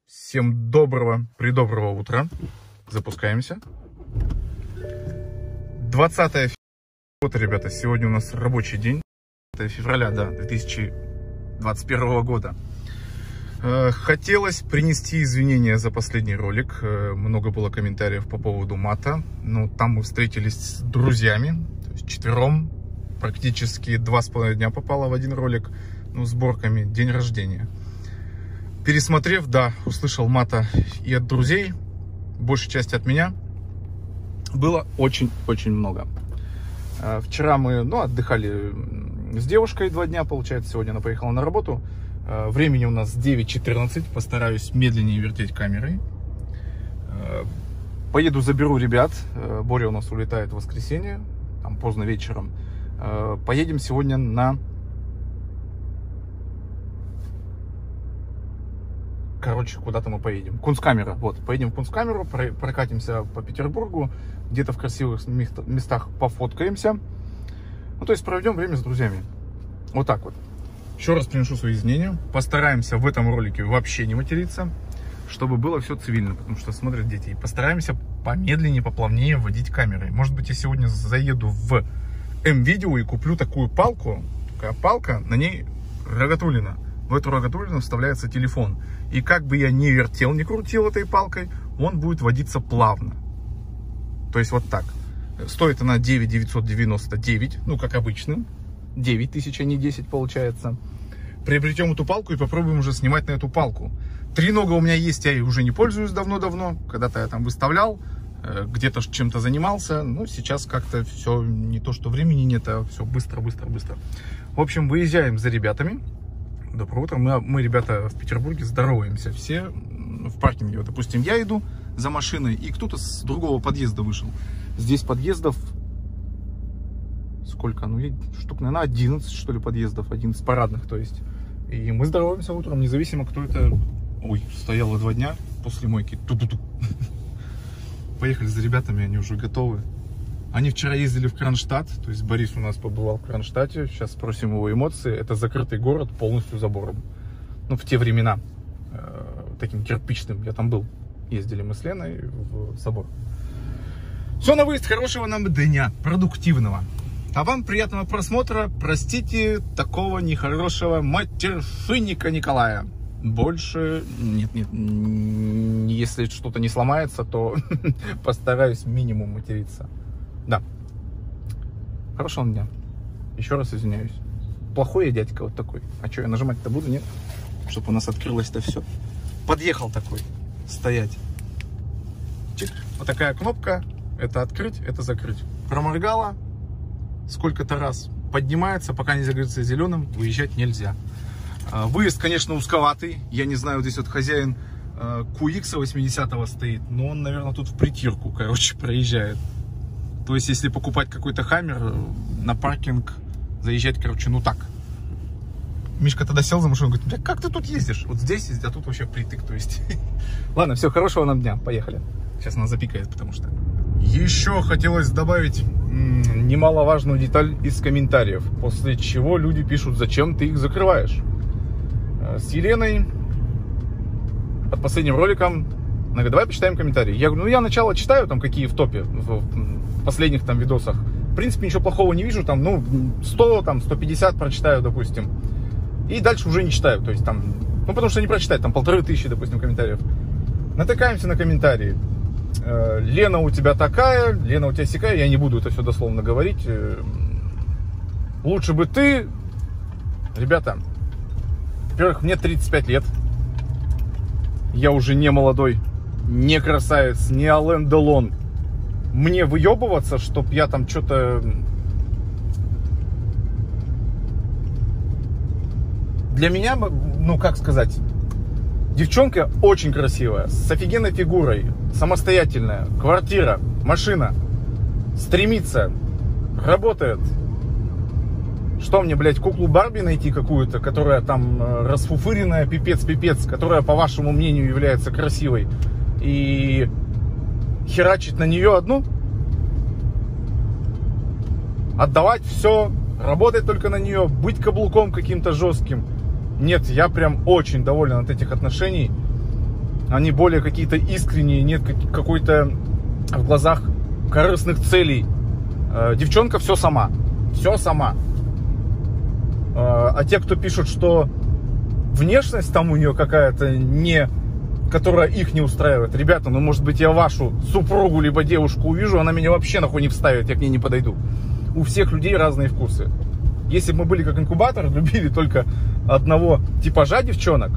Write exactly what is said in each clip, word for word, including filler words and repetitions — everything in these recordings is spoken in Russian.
Всем доброго, придоброго утра. Запускаемся. двадцатое февраля, ребята, сегодня у нас рабочий день. Это февраля, да, две тысячи двадцать первого года. Хотелось принести извинения за последний ролик. Много было комментариев по поводу мата. Но там мы встретились с друзьями. То есть четвером. Практически два с половиной дня попало в один ролик. Ну, сборками. День рождения. Пересмотрев, да, услышал мата и от друзей, большей части от меня. Было очень-очень много. Вчера мы, ну, отдыхали с девушкой два дня, получается, сегодня она поехала на работу. Времени у нас девять четырнадцать, постараюсь медленнее вертеть камерой. Поеду, заберу ребят. Боря у нас улетает в воскресенье, там поздно вечером. Поедем сегодня на... Короче, куда-то мы поедем. Кунсткамера. Вот, поедем в Кунсткамеру, прокатимся по Петербургу, где-то в красивых местах пофоткаемся. Ну, то есть проведем время с друзьями. Вот так вот. Еще раз приношу свои извинения. Постараемся в этом ролике вообще не материться, чтобы было все цивильно, потому что смотрят дети. И постараемся помедленнее, поплавнее вводить камерой. Может быть, я сегодня заеду в М-видео и куплю такую палку. Такая палка, на ней рогатулина. В эту рогатулину вставляется телефон. И как бы я ни вертел, ни крутил этой палкой, он будет водиться плавно. То есть вот так. Стоит она девять тысяч девятьсот девяносто девять, ну как обычно. девять тысяч, а не десять получается. Приобретем эту палку и попробуем уже снимать на эту палку. Тренога у меня есть, я уже не пользуюсь давно-давно. Когда-то я там выставлял, где-то чем-то занимался. Но сейчас как-то все не то, что времени нет, а все быстро-быстро-быстро. В общем, выезжаем за ребятами. Доброе утро. Мы, мы, ребята, в Петербурге здороваемся все в паркинге. Вот, допустим, я иду за машиной, и кто-то с другого подъезда вышел. Здесь подъездов сколько? Ну, штук, наверное, одиннадцать, что ли, подъездов. одиннадцать парадных, то есть. И мы здороваемся утром, независимо, кто это... Ой, стояло два дня после мойки. Ту-ту-ту. Поехали за ребятами, они уже готовы. Они вчера ездили в Кронштадт, то есть Борис у нас побывал в Кронштадте, сейчас спросим его эмоции. Это закрытый город, полностью забором. Ну, в те времена, э, таким кирпичным, я там был. Ездили мы с Леной в собор. Все на выезд, хорошего нам дня, продуктивного. А вам приятного просмотра, простите такого нехорошего матершинника Николая. Больше, нет, нет, если что-то не сломается, то постараюсь минимум материться. Да. Хорошего дня. Еще раз извиняюсь. Плохой я дядька вот такой. А что, я нажимать-то буду, нет? Чтобы у нас открылось-то все. Подъехал такой. Стоять. Чик. Вот такая кнопка. Это открыть, это закрыть. Проморгала сколько-то раз. Поднимается, пока не загорится зеленым, выезжать нельзя. Выезд, конечно, узковатый. Я не знаю, вот здесь вот хозяин кью икс восьмидесятого стоит. Но он, наверное, тут в притирку, короче, проезжает. То есть, если покупать какой-то хаммер на паркинг, заезжать, короче, ну так. Мишка тогда сел за машину и говорит: как ты тут ездишь? Вот здесь ездить, а тут вообще притык, то есть. Ладно, все, хорошего нам дня, поехали. Сейчас нас запикает, потому что... Еще хотелось добавить немаловажную деталь из комментариев, после чего люди пишут: зачем ты их закрываешь? С Еленой под последним роликом она говорит: давай почитаем комментарии. Я говорю: ну я начало читаю, там какие в топе, в последних там видосах. В принципе, ничего плохого не вижу, там, ну, сто, там, сто пятьдесят прочитаю, допустим. И дальше уже не читаю, то есть там, ну, потому что не прочитать, там, полторы тысячи, допустим, комментариев. Натыкаемся на комментарии. Лена у тебя такая, Лена у тебя сякая, я не буду это все дословно говорить. Лучше бы ты, ребята, во-первых, мне тридцать пять лет. Я уже не молодой, не красавец, не Ален Делон. Мне выебываться, чтоб я там что-то... Для меня, ну как сказать, девчонка очень красивая, с офигенной фигурой, самостоятельная, квартира, машина, стремится, работает. Что мне, блядь, куклу Барби найти какую-то, которая там расфуфыренная, пипец-пипец, которая, по вашему мнению, является красивой, и херачить на нее одну? Отдавать все, работать только на нее, быть каблуком каким-то жестким? Нет, я прям очень доволен от этих отношений. они более какие-то искренние, нет какой-то в глазах корыстных целей. Девчонка все сама, все сама. А те, кто пишут, что внешность там у нее какая-то не, которая их не устраивает, ребята, ну может быть я вашу супругу либо девушку увижу, она меня вообще нахуй не вставит, я к ней не подойду. У всех людей разные вкусы. Если бы мы были как инкубатор, любили только одного типажа девчонок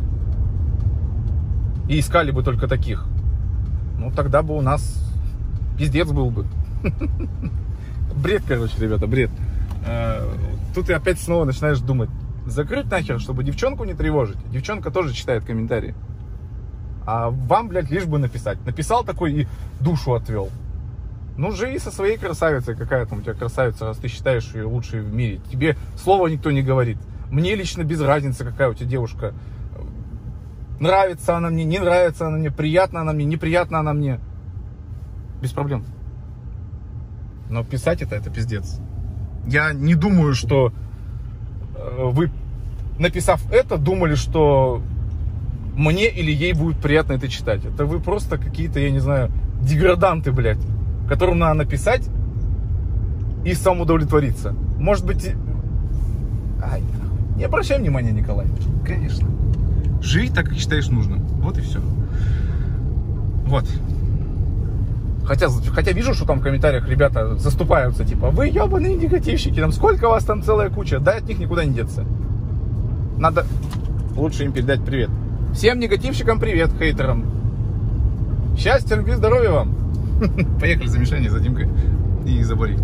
и искали бы только таких, ну тогда бы у нас пиздец был бы. Бред, короче, ребята, бред. Тут ты опять снова начинаешь думать, закрыть нахер, чтобы девчонку не тревожить. Девчонка тоже читает комментарии. А вам, блядь, лишь бы написать. Написал такой и душу отвел. Ну, живи со своей красавицей. Какая там у тебя красавица, раз ты считаешь ее лучшей в мире. Тебе слова никто не говорит. Мне лично без разницы, какая у тебя девушка. Нравится она мне, не нравится она мне, приятна она мне, неприятна она мне. Без проблем. Но писать это, это пиздец. Я не думаю, что вы, написав это, думали, что мне или ей будет приятно это читать. Это вы просто какие-то, я не знаю, деграданты, блядь, которым надо написать и самоудовлетвориться. Может быть... Ай, не обращай внимания, Николай. Конечно. Живи так, как считаешь нужным. Вот и все. Вот. Хотя, хотя вижу, что там в комментариях ребята заступаются, типа, вы ебаные негативщики, там сколько вас там целая куча, да от них никуда не деться. Надо лучше им передать привет. Всем негативщикам привет, хейтерам. Счастья, любви, здоровья вам. Поехали за Мишаней, за Димкой и за Борей.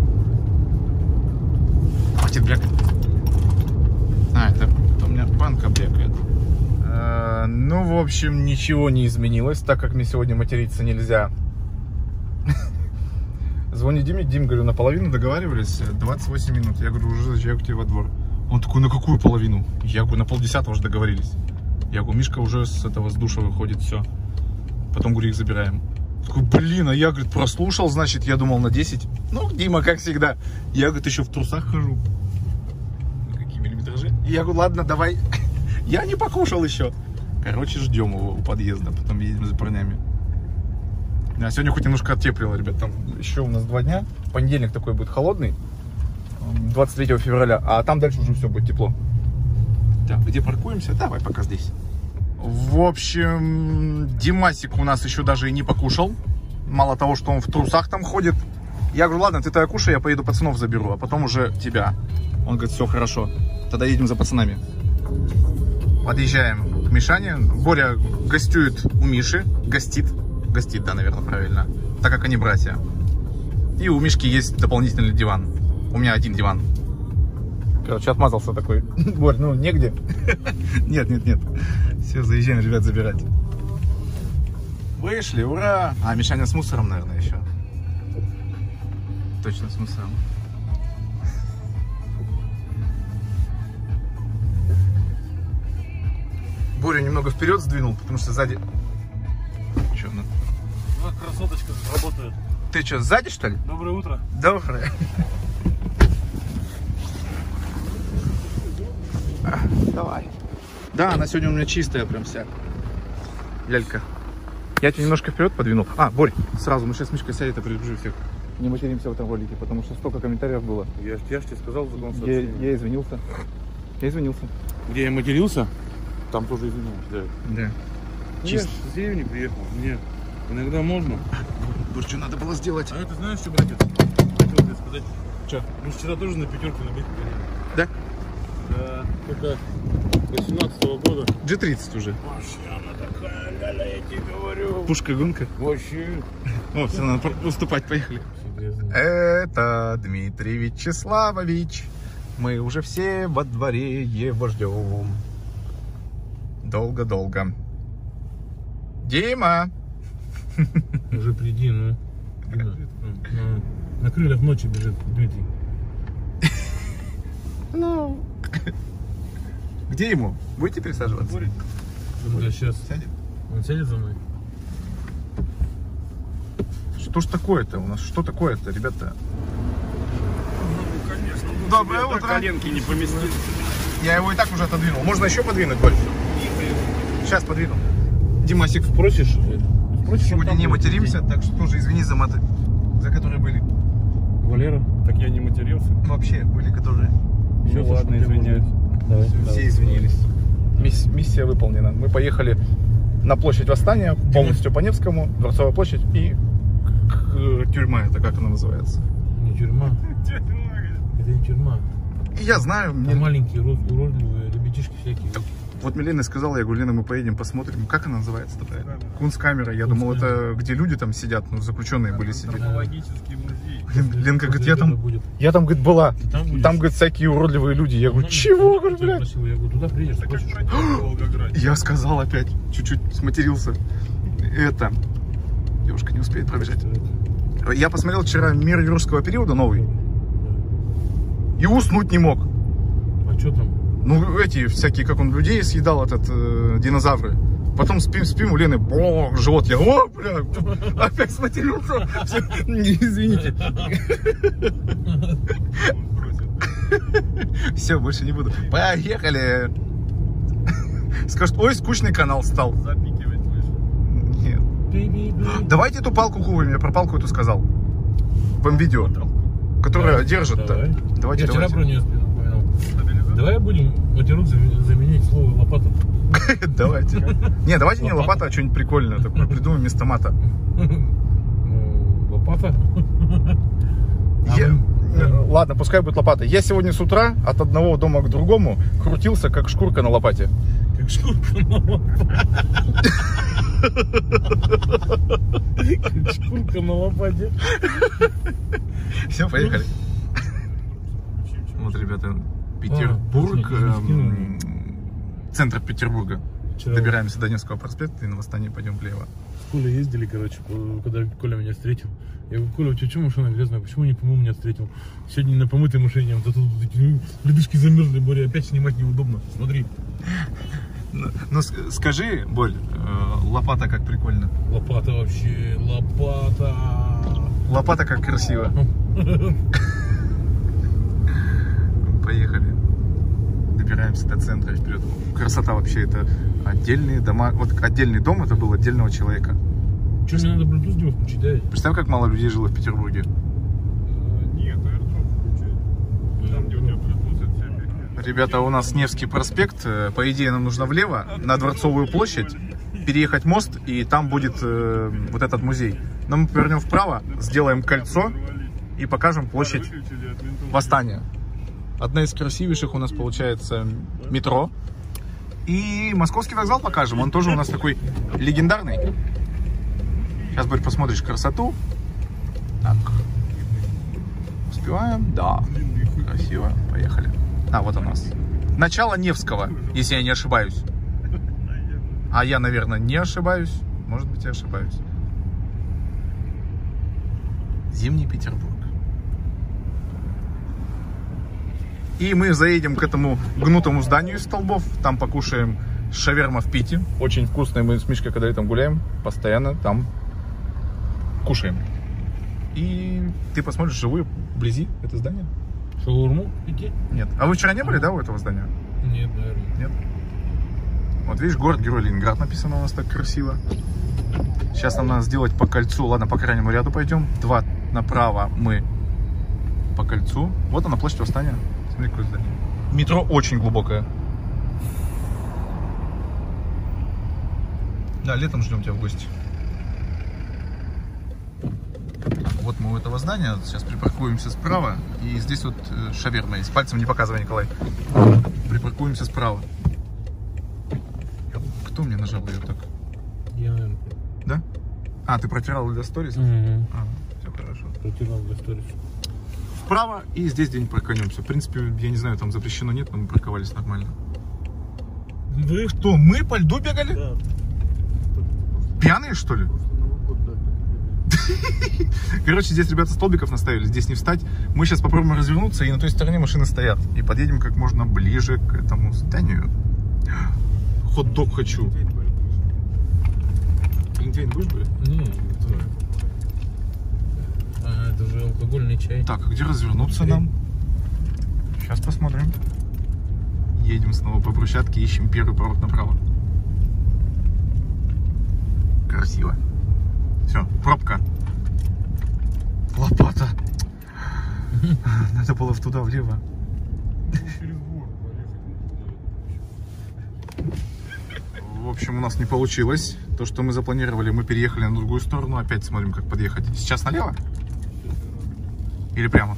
Хватит брякать. А, это, это у меня банка брякает. А, ну, в общем, ничего не изменилось, так как мне сегодня материться нельзя. Звоню Диме, Дим, говорю, наполовину договаривались, двадцать восемь минут. Я говорю, уже заезжаю к тебе во двор. Он такой, на какую половину? Я говорю, на полдесятого уже договорились. Я говорю, Мишка уже с этого, с душа выходит, все. Потом, говорю, их забираем. Такой, блин, а я, говорит, прослушал, значит, я думал на десять. Ну, Дима, как всегда. Я, говорит, еще в трусах хожу. Какие миллиметражи? Я говорю, ладно, давай. Я не покушал еще. Короче, ждем его у подъезда, потом едем за парнями. А сегодня хоть немножко оттеплило, ребят, там еще у нас два дня. Понедельник такой будет холодный, двадцать третьего февраля, а там дальше уже все будет тепло. Так, где паркуемся? Давай пока здесь. В общем, Димасик у нас еще даже и не покушал. Мало того, что он в трусах там ходит. Я говорю, ладно, ты тогда кушай, я поеду пацанов заберу, а потом уже тебя. Он говорит, все хорошо, тогда едем за пацанами. Подъезжаем к Мишане. Боря гостюет у Миши, гостит. Гостит, да, наверное, правильно. Так как они братья. И у Мишки есть дополнительный диван. У меня один диван. Короче, отмазался такой. Борь, ну, негде. Нет, нет, нет. Все, заезжаем, ребят, забирать. Вышли, ура! А, Мишаня с мусором, наверное, еще. Точно, с мусором. Боря немного вперед сдвинул, потому что сзади... Че, ну... Вот красоточка работает. Ты что, сзади, что ли? Доброе утро. Доброе. Давай. Да, она сегодня у меня чистая прям вся. Лялька. Я тебя немножко вперед подвинул. А, Борь, сразу, мы сейчас с Мишкой сядет и предупрежу всех. Не материмся в этом ролике, потому что столько комментариев было. Я, я же тебе сказал в другом Я, сообщении. я извинился. Я извинился. Где я матерился, там тоже извинился. Да. Да. Ну, Чисто. я с деревни приехал. Мне иногда можно. Борь, что надо было сделать? А это знаешь, что, братец? Хотел тебе сказать. Что? Мы вчера тоже на пятерку на бит гоняли. Да? Да. Только до семнадцатого года. джи тридцать уже. Вообще она такая, ля-ля, я тебе говорю. Пушка-гонка. Вообще. О, все, надо уступать, поехали. Это Дмитрий Вячеславович. Мы уже все во дворе его ждем. Долго-долго. Дима! Уже приди, ну. Дима, ну, на крыльях ночи бежит Дмитрий. Ну. Где ему? Будете присаживаться? Борит. Да, сейчас. Сядет? Он сядет за мной. Что ж такое-то у нас? Что такое-то, ребята? Ну, конечно. Доброе утро. Коленки не поместились. Я его и так уже отодвинул. Можно еще подвинуть больше? Сейчас подвину. Димасик, Спросишь? Спросишь, сегодня там не будет материмся, так что тоже извини за маты, за которые были. Валера. Так я не матерился. Вообще были, которые... Всё, Ну ладно, Саша, извиняюсь. Давай, Все давай. извинились. Мисс- миссия выполнена. Мы поехали на площадь Восстания, полностью по Невскому, Дворцовая площадь и к- к- тюрьма, это как она называется. Не тюрьма. Это не тюрьма. И я знаю, мне... Там маленькие, урод- уродливые ребятишки всякие. Вот мне Лена сказала, я говорю, Лена, мы поедем посмотрим. Как она называется такая? Кунсткамера. Я думал, это где люди там сидят, ну, заключенные были сидеть. Антропологический музей. Лен- Ленка говорит, я Возле там, этого будет. я там, говорит, была. Там будешь? Там, говорит, всякие уродливые люди. Я говорю, Ну, чего, говорю, я блядь? спросил, я говорю, туда приедешь, Это как спросишь. протест в Волгограде. Я сказал опять, чуть-чуть сматерился. Это, девушка не успеет пробежать. Я посмотрел вчера «Мир юрского периода» новый и уснуть не мог. А что там? Ну, эти всякие, как он людей съедал, этот, э, динозавры. Потом спим, спим, у Лены, о, живот, я, о, бля, опять сматерился. Всё, извините. Он просит. Все, больше не буду. Поехали. Скажут, ой, скучный канал стал. Запикивать будешь. Нет. Давайте эту палку купим, я про палку эту сказал. Вам видео, которая держит. Давай. Давайте, Я вчера давайте. про нее вспоминал. Стабилизатор. Давай будем матерок зам- заменить слово лопата. Давайте. Не, давайте не Лопата. лопата, а что-нибудь прикольное такое. Придумаем вместо мата. Ну, лопата. А Я- вы- э, Ладно, пускай будет лопата. Я сегодня с утра от одного дома к другому крутился, как шкурка на лопате. Как шкурка на лопате. Как шкурка на лопате. Все, поехали. Вот, ребята, Петербург, А, точно, эм, центр Петербурга. Вчера Добираемся до Невского проспекта и на Восстание пойдем влево. с Колей ездили, короче, по- когда Коля меня встретил. Я говорю, Коля, у тебя что машина грязная? Почему не помыл меня встретил? Сегодня на помытой машине, вот тут вот эти, ну, ледышки замерзли, Боря, опять снимать неудобно. Смотри. Ну, ну, ск- скажи, Боль, э, лопата как прикольно. Лопата вообще, лопата. Лопата как красиво. Поехали. Добираемся до центра и вперед. Красота вообще, это отдельные дома. Вот отдельный дом, это был отдельного человека. Что, мне надо Bluetooth делать, включить, да? Представь, как мало людей жило в Петербурге. Э, Нет, AirDrop включай. Там, где у тебя Bluetooth, это вся фигня. Ребята, у нас Невский проспект. Э, По идее, нам нужно влево, на Дворцовую площадь, переехать мост, и там будет э, вот этот музей. Но мы повернем вправо, сделаем кольцо и покажем площадь Выключили от ментов. Восстания. Одна из красивейших у нас получается метро. И Московский вокзал покажем. Он тоже у нас такой легендарный. Сейчас, Борь, посмотришь красоту. Так. Успеваем? Да. Красиво. Поехали. А, вот у нас. Начало Невского, если я не ошибаюсь. А я, наверное, не ошибаюсь. Может быть, я ошибаюсь. Зимний Петербург. И мы заедем к этому гнутому зданию из столбов. Там покушаем шаверма в Пите. Очень вкусная. Мы с Мишкой, когда там гуляем, постоянно там кушаем. И ты посмотришь вживую, вблизи это здание? Шаурму идти? Нет. А вы вчера не были, да, у этого здания? Нет, наверное. Нет? Вот видишь, город-герой Ленинград написано у нас так красиво. Сейчас нам надо сделать по кольцу. Ладно, по крайнему ряду пойдем. Два направо мы по кольцу. Вот она, площадь Восстания. Смотри, какое здание. Метро очень глубокое. Да, летом ждем тебя в гости. Вот мы у этого здания. Сейчас припаркуемся справа. И здесь вот э, шаверма есть. Пальцем не показывай, Николай. Припаркуемся справа. Кто мне нажал ее так? Я, наверное, Да? А, ты протирал для сторис? Угу. А, все хорошо. Протянул для сторис. Вправо и здесь где-нибудь парканемся. В принципе, я не знаю, там запрещено нет, но мы парковались нормально. Вы что, мы по льду бегали? Да. Пьяные, что ли? Короче, здесь ребята столбиков наставили, здесь не встать. Мы сейчас попробуем развернуться, и на той стороне машины стоят. И подъедем как можно ближе к этому зданию. Хот-дог хочу. Глинтвейн будешь, говорит? Не, а, это уже алкогольный чай. Так, а где развернуться нам? Сейчас посмотрим. Едем снова по брусчатке, ищем первый поворот направо. красиво. Все, пробка. Лопата. Надо было в туда, влево. В общем, у нас не получилось. То, что мы запланировали, мы переехали на другую сторону. Опять смотрим, как подъехать. Сейчас налево? Или прямо?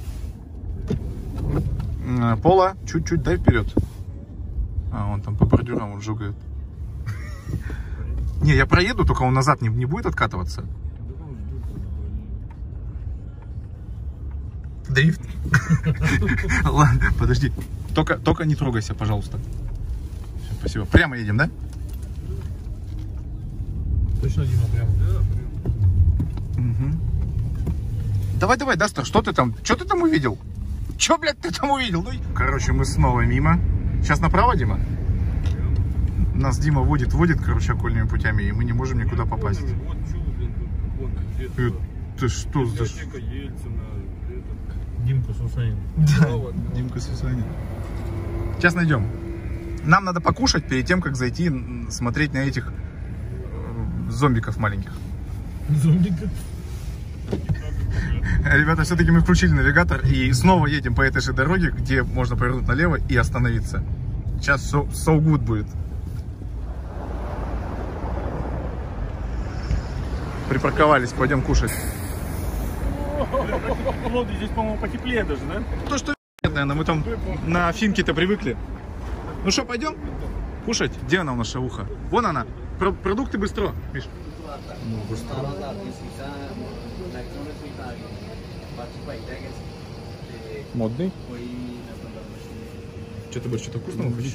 Пола, чуть-чуть дай вперед. А, он там по бордюрам он жугает. Не, я проеду, только он назад не, не будет откатываться. Дрифт. Ладно, подожди. Только, только не трогайся, пожалуйста. Все, спасибо. Прямо едем, да? Точно, Дима, прямо? Да, угу. Давай, давай, Дастер, что ты там? Что ты там увидел? Че, блядь, ты там увидел? Ну... Короче, мы снова мимо. Сейчас направо, Дима? Нас Дима водит, водит, короче, окольными путями, и мы не можем никуда попасть. Вот чудо, блин, тут вон, где-то. Это что за... Библиотека Ельцина, это... Димка Сусанин. Да, Димка Сусанин. Сейчас найдем. Нам надо покушать перед тем, как зайти смотреть на этих э, зомбиков маленьких. Зомбиков? Ребята, все-таки мы включили навигатор и снова едем по этой же дороге, где можно повернуть налево и остановиться. Сейчас so, so good будет. Припарковались, пойдем кушать. Здесь, по-моему, потеплее даже, да? То, что наверное, мы там на финке-то привыкли. Ну что, пойдем кушать? Где она у нас, шавуха? Вон она. Про продукты быстро, Миш. Ну, быстро. Модный? Что ты будешь, что-то вкусного хочешь?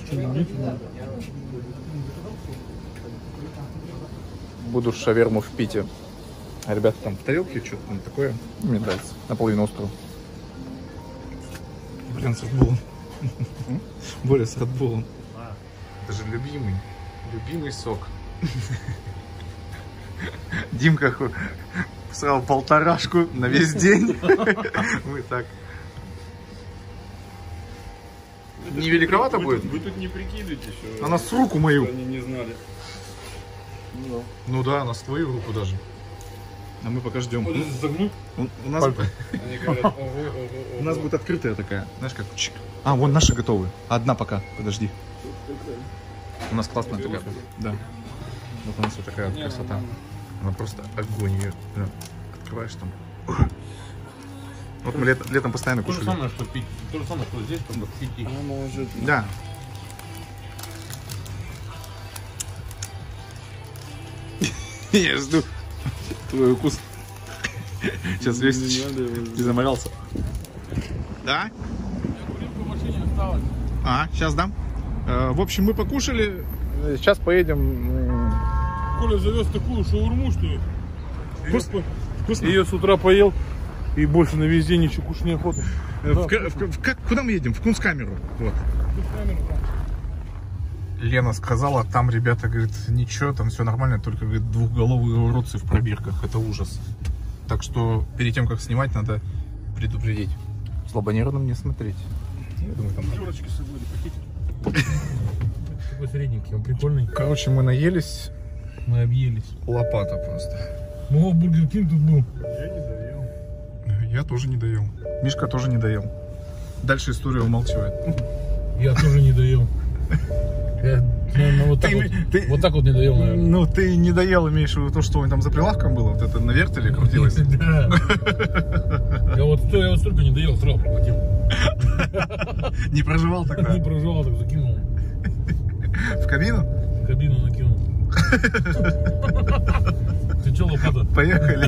Буду шаверму в Пите. А ребята там в тарелке что-то там такое. Мне нравится. Наполовину острого. Блин, с Редбулом. Более с Редбулом. Это же любимый. Любимый сок. Димка сразу полторашку на весь день. Мы так. Не великовато будет? Вы тут не прикидывайте еще. Она с руку мою. Они не знали. Ну, ну да, она с твою руку даже. А мы пока ждем. вот загнут. У, у нас, Они говорят, ого, ого, ого. у нас будет открытая такая. Знаешь как? Чик. А, вон наши готовы. Одна пока. Подожди. У нас классная такая. Да. Вот у нас вот такая вот красота. Она просто огонь. Ее открываешь там. Вот мы лет, летом постоянно То же кушали. самое, что пить. То же самое, что здесь, только пить. Ну, может, Да. Я жду твой укус. Сейчас весь не заморался. Да? В машине осталось. А, сейчас дам. Э, в общем, мы покушали. Сейчас поедем. Коля завез такую шаурму, что Вкусно? Вкусно? ее с утра поел. И больше на весь день ничего кушать неохота. Э, в, в, в, в, куда мы едем? В Кунсткамеру. Вот. Лена сказала, там ребята, говорит, ничего, там все нормально, только, говорит, двухголовые уродцы в пробирках. Это ужас. Так что перед тем, как снимать, надо предупредить. Слабонервным не смотреть. Я думаю, там... Пятерочки с собой, пакетик. Такой средненький, он прикольный. Короче, мы наелись. Мы объелись. Лопата просто. Ну, Бургер Кинг тут был. я не доел. Я тоже не доел. Мишка тоже не доел. Дальше история умалчивает. Я тоже не доел. Я, наверное, вот, так Ты- вот, ты- вот так вот не доел, наверное. Ну, ты не доел, имеешь в виду то, что он там за прилавком было, вот это на вертеле крутилось. Да. Я вот, сто- я вот столько не доел, сразу проглотил. Не проживал Не тогда. проживал, так закинул. В кабину? В кабину накинул. Ты че, лопата? Поехали.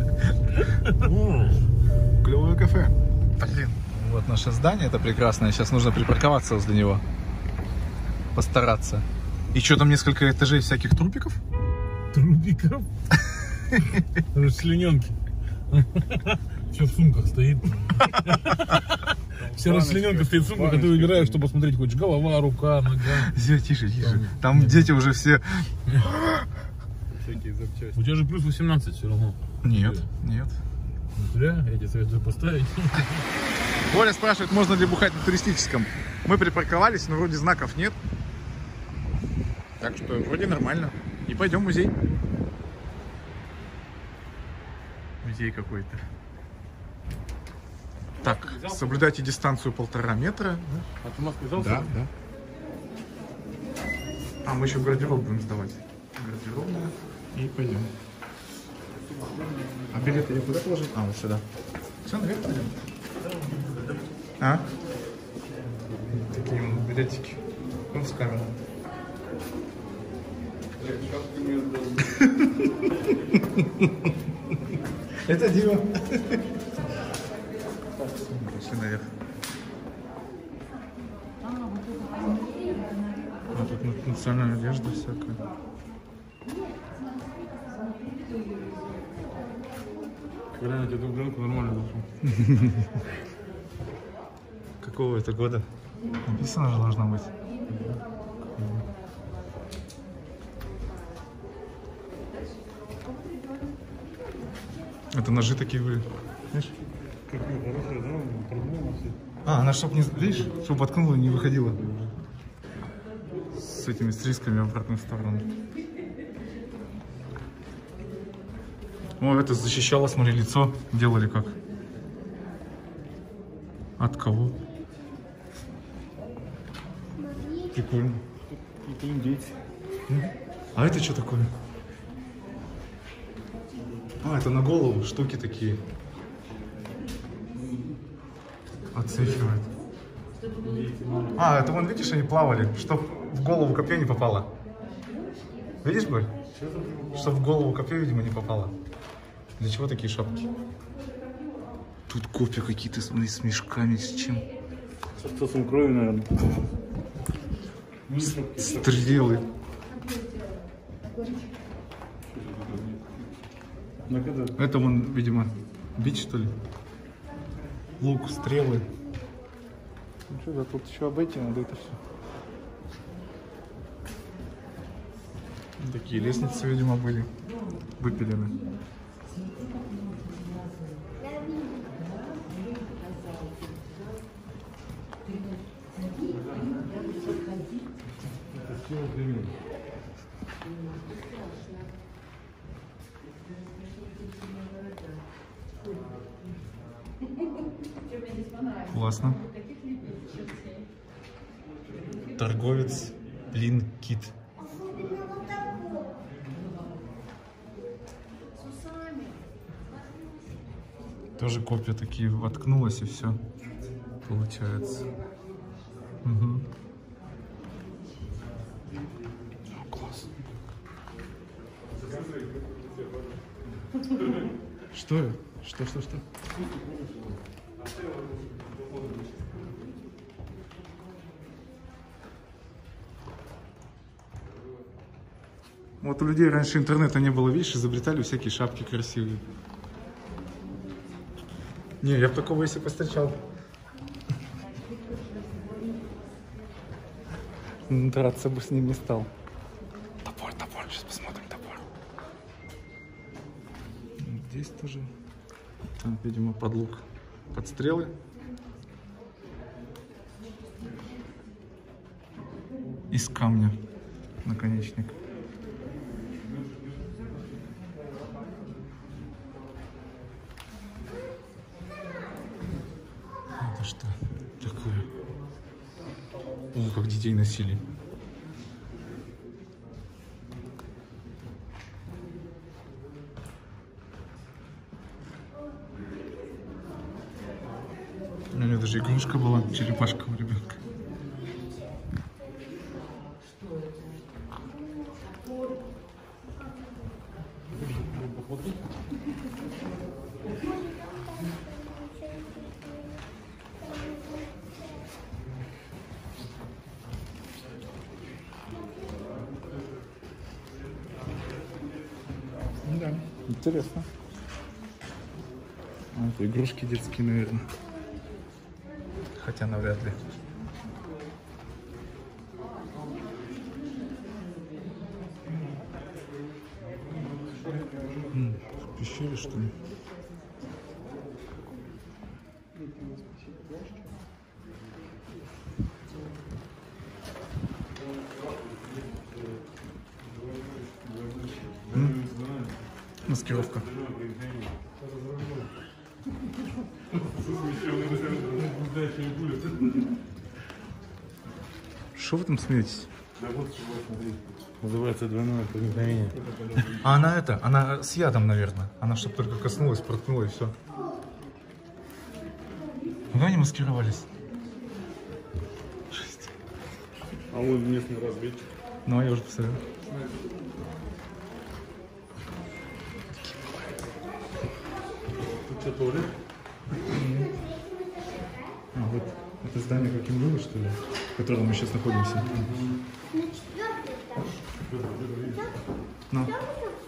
Клевое кафе. Блин. Вот наше здание, это прекрасное. Сейчас нужно припарковаться возле него. Постараться. И что, там несколько этажей всяких трупиков? Трубиков. Расчлененки. Все в сумках стоит. Вся расчлененка стоит в сумках, а ты выбираешь, что посмотреть хочешь. Голова, рука, нога. Зя, тише, тише. Там дети уже все... Всякие запчасти. У тебя же плюс восемнадцать все равно. Нет, нет. Не зря, я тебе советую поставить. Оля спрашивает, можно ли бухать на туристическом. Мы припарковались, но вроде знаков нет. Так что вроде нормально. И пойдем в музей. музей какой-то. Так, соблюдайте дистанцию полтора метра. А ты маской взял? Да, да. А, мы еще гардероб будем сдавать. Гардеробная. И пойдем. А билеты я куда положил? А, вот сюда. Все, наверх пойдем. А? Такие билетики. Ну, с камерой. Это Дима. Пошли наверх. А тут национальная одежда всякая. Когда на тебя дубленку нормально зашел. Какого это года? Написано же должно быть. Это ножи такие были. Видишь? Какие хорошие, да? Проблемы все. А, она чтоб не, видишь, чтоб воткнула и не выходила. С этими стрисками в обратную сторону. О, это защищало, смотри, лицо делали как. От кого? Прикольно. Это индейцы. А это что такое? А, это на голову штуки такие. Отсвечивает. А, это вон, видишь, они плавали, чтоб в голову копье не попало. Видишь, Боль? Чтоб в голову копье, видимо, не попало. Для чего такие шапки? Тут копья какие-то, смотри, с мешками, с чем? С отсосом крови, наверное. Стрелы. Это вон, видимо, бить, что ли? Лук, стрелы. Ну что, да тут еще обойти надо это все. Такие лестницы, видимо, были выпилены. Классно. Торговец Блин Кит. Тоже копья такие воткнулась и все получается. Угу. О, класс. Что? Что, что, что? Вот у людей раньше интернета не было, видишь, изобретали всякие шапки красивые. Не, я бы такого если повстречал. Драться бы с ним не стал. Топор, топор, сейчас посмотрим топор. Здесь тоже. Там, видимо, под лук, под стрелы. Из камня наконечник. Это что такое? О, как детей носили. У меня даже игрушка была, черепашка у ребенка. Да, интересно. А, это игрушки детские, наверное. Хотя навряд ли. М, в пещере, что ли? М? маскировка. Что вы там смеетесь? Да вот, смотри. Называется двойное проникновение. А она это, она с ядом, наверное. Она чтобы только коснулась, проткнула и все. Куда они маскировались? Жесть. А он местный разведчик. Ну, а я уже посмотрел. Тут что, туалет? А, вот это здание каким было, что ли? В котором мы сейчас находимся. Ну.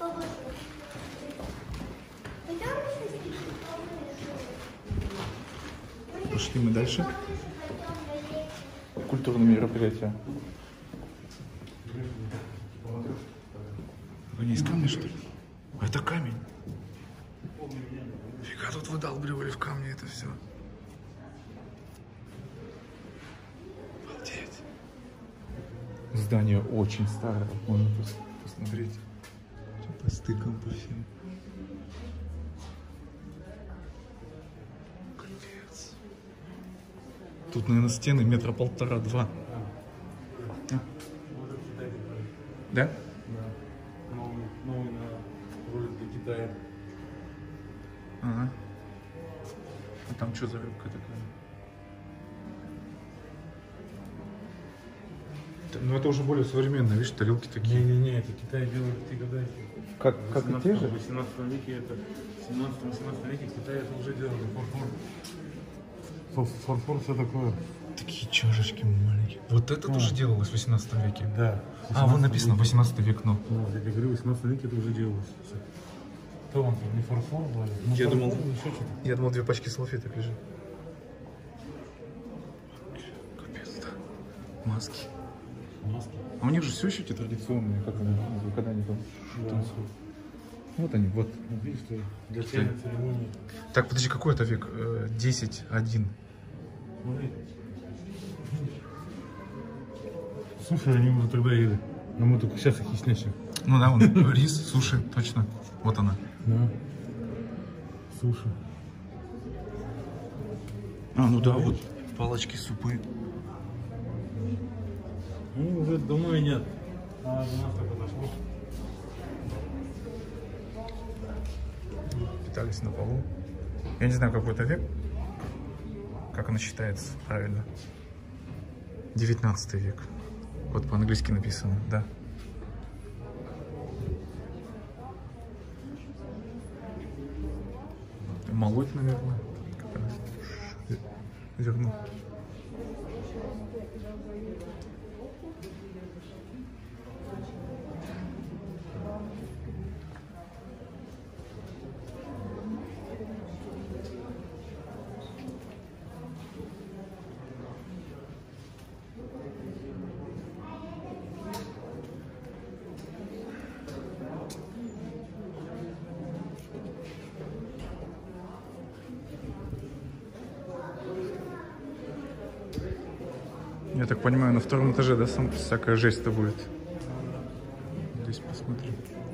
Пошли мы дальше. Культурные мероприятия. Вы не из камня, что ли? Это камень. Фига, тут выдалбливали в камне это все. Обалдеть. Здание очень старое. Можно посмотреть. По стыкам, по всем. Капец. Тут, наверное, стены метра полтора-два. А. Да? Новый, новый на ролик для Китая. Ага. А там что за рыбка такая? Ну это уже более современно, видишь, тарелки такие. Не-не-не, это Китай делает в те года. Как, как и те же? В восемнадцатом веке это, в семнадцатом-восемнадцатом веке Китай это уже делали, фарфор. Фарфор, фарфор все такое. Такие чашечки маленькие. Вот это А. тоже делалось в восемнадцатом веке. Да. А, вон написано восемнадцатый век, ну. Ну, я говорю, в восемнадцатом веке это уже делалось. Что он там, не фарфор был? Ну, Я фарфор, думал- еще что-то. Я думал, две пачки салфеток лежит. Капец, да. Маски. Маски. А у них же все еще эти традиционные, как они, когда они там Да. танцуют. Вот они, вот. Ну, видишь, что для чайной церемонии. Так, подожди, какой это век? Э, десять, один. Смотри. Слушай, они уже тогда ели. Но мы только сейчас их яснячим. Ну да, вон, рис, суши, точно. Вот она. Да. Суши. А, ну да, вот палочки, супы. Они уже давно едят. А у нас так подошло. Питались на полу. Я не знаю, какой это век. Как она считается правильно. девятнадцатый век. Вот по-английски написано, да. Молоть, наверное. Как она? Зерно. Я так понимаю, на втором этаже, да, сам всякая жесть-то будет. Здесь посмотрим.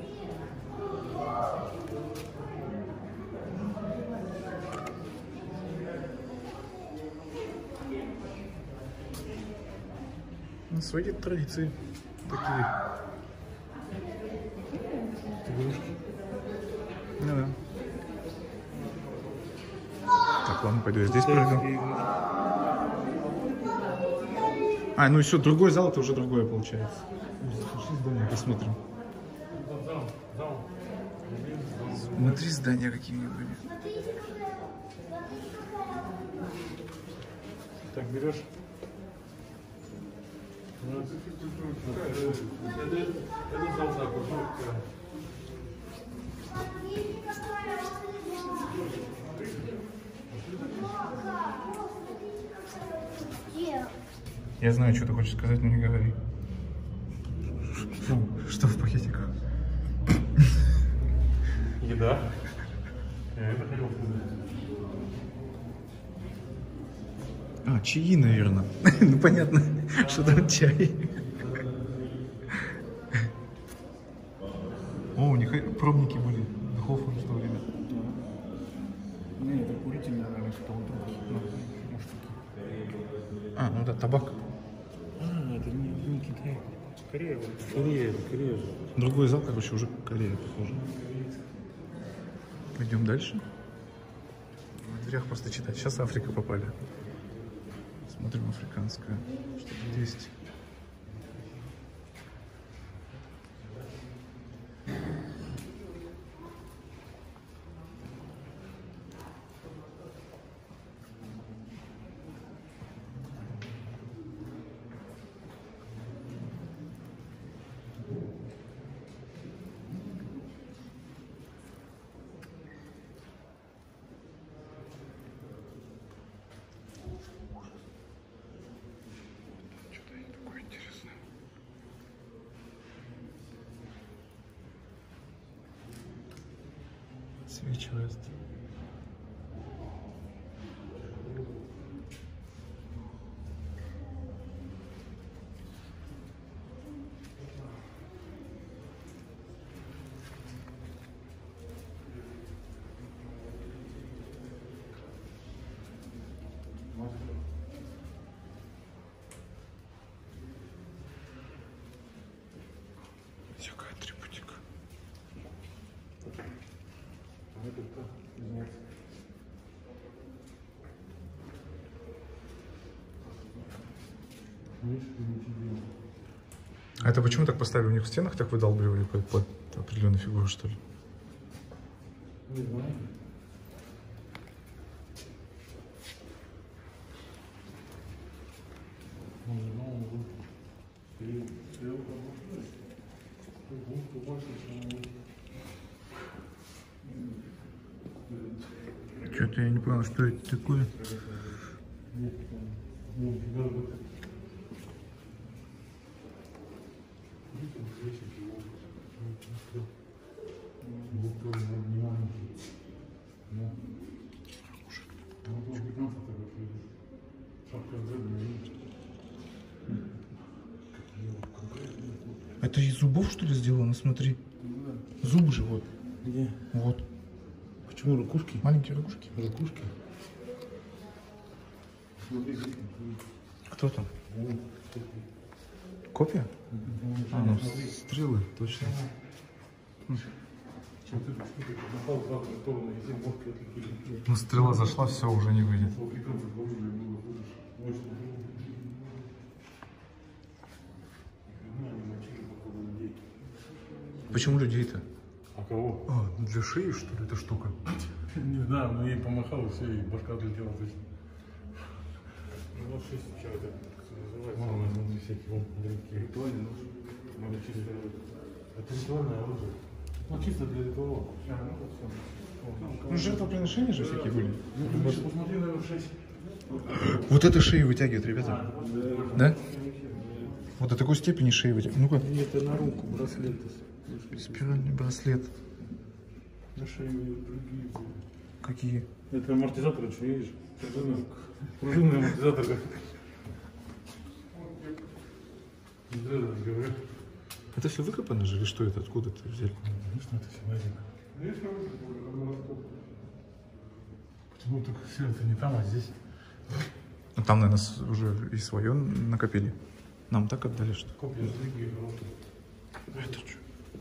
Ну, свои традиции такие. Ну да. Так, ладно, пойду я здесь пройду. А, ну еще другой зал, это уже другое получается. Пошли здание, посмотрим. Смотри, здания какие были. Так, берешь. Ну, это это- это зал такой, ну, Я знаю, что ты хочешь сказать, но не говори. Что в пакетиках? еда. Я это хотел сказать. А, чаи, наверное. Ну, понятно, что там чай. О, у них пробники были Чехов уже в то время. Не, это курительная, наверное, какого другого. Может, А, ну да, табак. а, это не, не Китай. Корея. Корея, Корея же. Другой зал, короче, уже Корея, похоже. Пойдем дальше. В дверях просто читать. Сейчас Африка попали. Смотрим африканское. Что-то есть. Свечест. Всякая атрибутика. А это почему так поставили? У них в стенах так выдалбливали под, под определенную фигуру, что ли? Не знаю. Что-то я не понял, что это такое. Это из зубов, что ли, сделано? Смотри. Зубы же вот. Где? Вот. Почему ракушки? Маленькие ракушки. Ракушки? Смотри, Кто там? Копия? А, ну, стрелы, точно. Ну, стрела зашла, все, уже не выйдет. Почему людей-то? А кого? А, для шеи, что ли, эта штука? Не знаю, но ей помахал, и все, и башка отлетела точно. Ну, вот шесть человек, это называется. Мало, ну, всякие, вон, маленькие. Ритуальный нож. Надо чисто... Это ритуальное оружие. Ну, чисто для ритуала. Ну, жертвоприношения же всякие были. Ну, посмотри, наверное, шесть. Вот это шеи вытягивает, ребята. Да? Вот до такой степени шеи вытягивает. Ну-ка. Это на руку браслет. Спиральный браслет. На шею другие. Какие? Это амортизатор, что видишь? Пружинный амортизатор. Не зря говорю. Это все выкопано же или что это? Откуда это взяли? Конечно, это все найдено. Почему только все это не там, а здесь? Ну, там, наверное, с- уже и свое накопили. Нам так отдали, что? Копия сдвиги и гроты. А это что?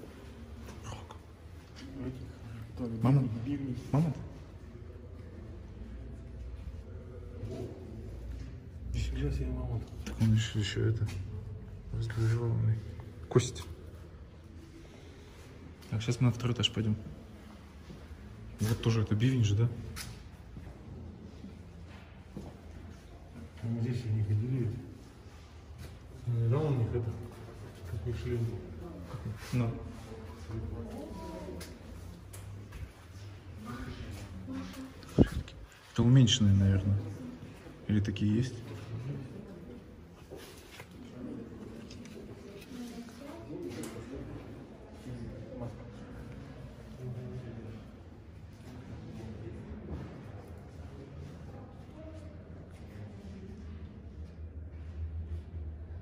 Рог. Мама? Мама? Нифига себе, мама. Так он еще, еще это. Разгруженный. Кость. Так, сейчас мы на второй этаж пойдем. Вот тоже это бивень же, да? Мы здесь и не ходили. Ну, да, у них это, как их шлем был. Ну. Это уменьшенные, наверное. Или такие есть?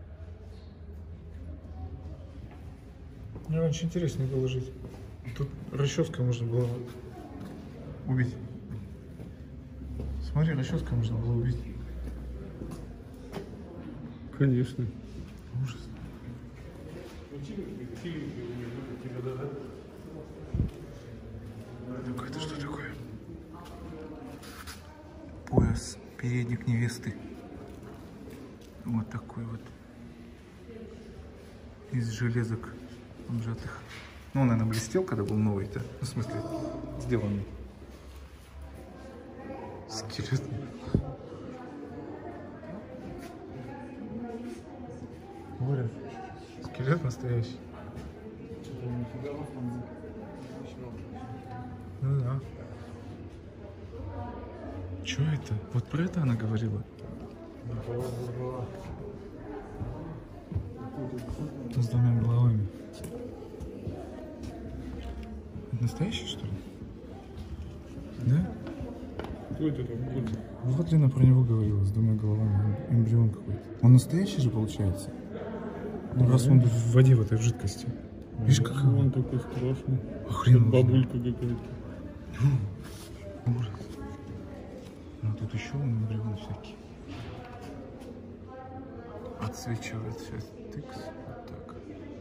Мне раньше интереснее было жить. Тут расческой можно было убить. Смотри, расческой можно было убить. Конечно. Ужас. Ну-ка, это что такое? Пояс, передник невесты. Вот такой вот. Из железок обжатых. Ну, он, наверное, блестел, когда был новый-то. Ну, в смысле, сделанный. Скелет. Боря, скелет настоящий. Ну да. Чё это? Вот про это она говорила? С двумя головами. Это настоящий, что ли? Да? Кто это там? Вот. Вот Лена про него говорила, с двумя головами. Эмбрион какой-то. Он настоящий же получается? Ну, раз он в воде, в этой жидкости. Видишь, как он, он такой страшный. Охрененно. Бабулька какая-то. Ужас. Ну, тут еще эмбрион всякий. Отсвечивает сейчас тыкс. Вот так.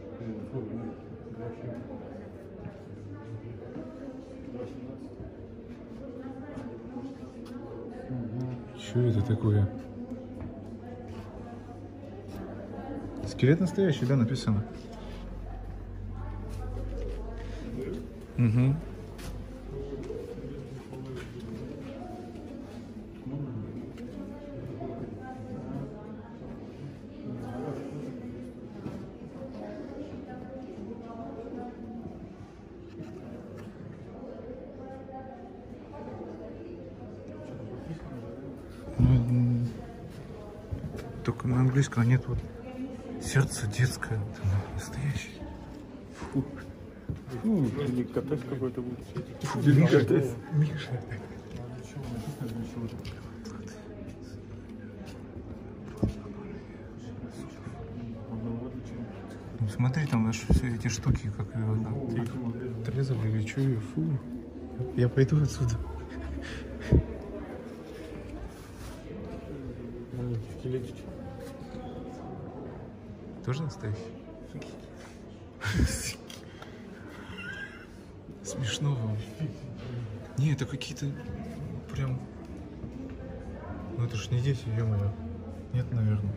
Что это такое? Скелет настоящий, да, написано? Угу. Ну, только на английском нет вот сердце детское, вот оно настоящее. Фу. Фу, деликатес какой-то будет. Фу, деликатес. Миша. Ну, смотри, там аж все эти штуки, как отрезали или что, и фу. Я пойду отсюда. Скелетики. Тоже настоящий? Смешно вам. Не, это какие-то прям... Ну это ж не дети, ё-моё. Нет, наверное.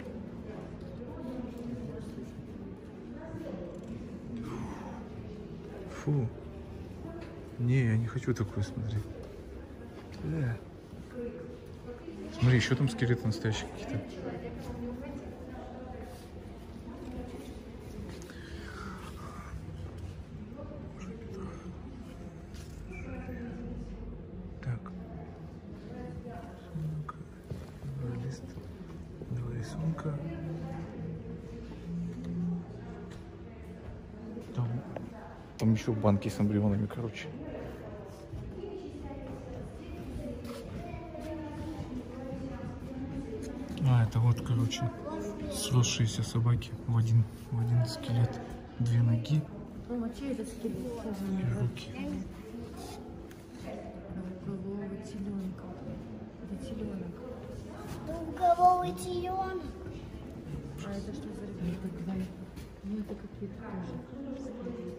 Фу. Не, я не хочу такое смотреть. Да. Смотри, еще там скелеты настоящие какие-то. Так. Сумка. Два листа. Два рисунка. Там, там еще банки с эмбрионами, короче. А, это вот, короче, сросшиеся собаки в один, в один скелет. Две ноги Мама, чей это скелет? и руки. Двухголовый теленок. Это теленок. Двухголовый теленок. А это что за ребята? Два. Ну это какие-то тоже.